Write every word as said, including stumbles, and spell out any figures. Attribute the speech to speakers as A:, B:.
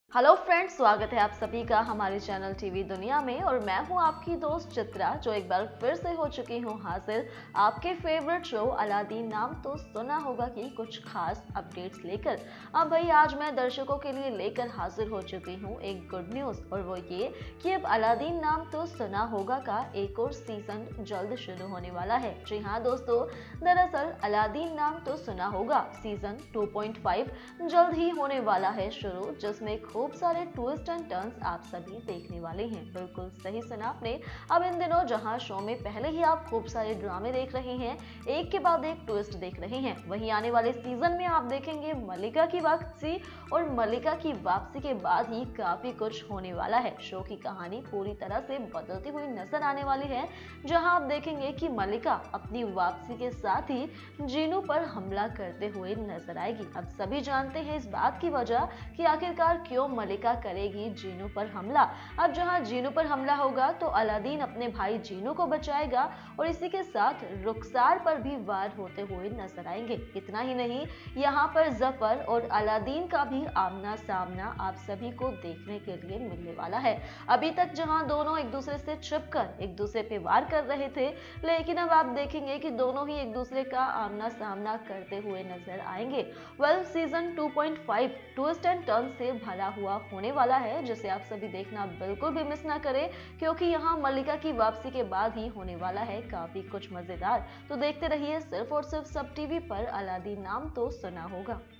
A: Hello friends, स्वागत है आप सभी का हमारे चैनल टीवी दुनिया में। और मैं हूं आपकी दोस्त चित्रा, जो एक बार फिर से हो चुकी हूं हाजिर आपके फेवरेट शो अलादीन नाम तो सुना होगा कि कुछ खास अपडेट्स लेकर। अब भाई आज मैं दर्शकों के लिए लेकर हाजिर हो चुकी हूं एक गुड न्यूज़, और वो ये कि अब अलादीन नाम तो सुना होगा का एक और सीजन जल्द शुरू होने वाला है। जी हाँ दोस्तों, दरअसल अलादीन नाम तो सुना होगा सीजन टू पॉइंट फाइव जल्द ही होने वाला है शुरू, जिसमें खूब सारे ट्विस्ट एंड टर्न्स आप सभी देखने वाले हैं। बिल्कुल सही सुना आपने। अब इन दिनों जहां शो में पहले ही आप खूब सारे ड्रामे देख रहे हैं, एक के बाद एक ट्विस्ट देख रहे हैं, वहीं आने वाले सीजन में आप देखेंगे मल्लिका की वापसी, और मल्लिका की वापसी के बाद ही काफी कुछ होने वाला है। शो की कहानी पूरी तरह से बदलती हुई नजर आने वाली है, जहां आप देखेंगे कि मल्लिका अपनी वापसी के साथ ही जीनू पर हमला करते हुए नजर आएगी। अब सभी जानते हैं इस बात की वजह कि आखिरकार क्यों मल्लिका करेगी जीनू पर हमला। अब जहां जीनू पर हमला होगा तो अलादीन अपने भाई जीनू को बचाएगा, और इसी के साथ रुखसार पर भी वार होते हुए नजर आएंगे। इतना ही नहीं, यहाँ पर जफर और अलादीन का भी आमना सामना आप सभी को देखने के लिए मिलने वाला है। अभी तक जहां दोनों एक दूसरे से छिपकर एक दूसरे पे वार कर रहे थे, लेकिन अब आप देखेंगे कि दोनों ही एक दूसरे का आमना सामना करते हुए नजर आएंगे। Well, season two point five twist and turn से भरा हुआ होने वाला है, जिसे आप सभी देखना बिल्कुल भी मिस ना करें, क्योंकि यहाँ मल्लिका की वापसी के बाद ही होने वाला है काफी कुछ मजेदार। तो देखते रहिए सिर्फ और सिर्फ सब टीवी पर अलादीन नाम तो सुना होगा।